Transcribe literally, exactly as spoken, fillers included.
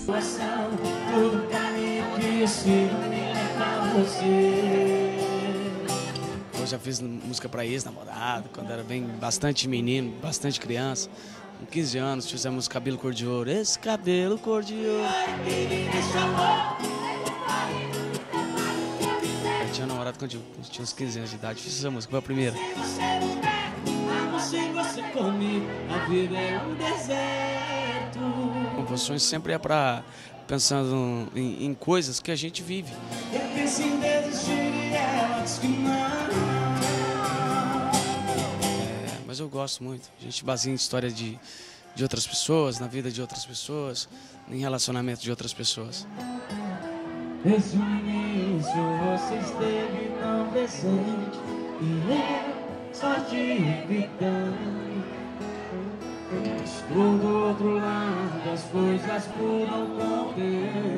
Todo caminho que eu sigo me leva a você. Eu já fiz música para ex-namorado, quando era bem bastante menino, bastante criança. Com quinze anos fizemos Cabelo Cor de Ouro. Esse cabelo cor de ouro. Eu tinha namorado quando eu tinha uns quinze anos de idade. Fiz essa música, foi a primeira. A vida é um deserto. Composições sempre é para pensando em, em coisas que a gente vive. Eu penso em desistir e ela diz que não. É, mas eu gosto muito. A gente baseia em história de, de outras pessoas, na vida de outras pessoas, em relacionamento de outras pessoas. Desde o início você esteve tão presente e eu só te evitando. Mas do outro lado as coisas mudam com o tempo.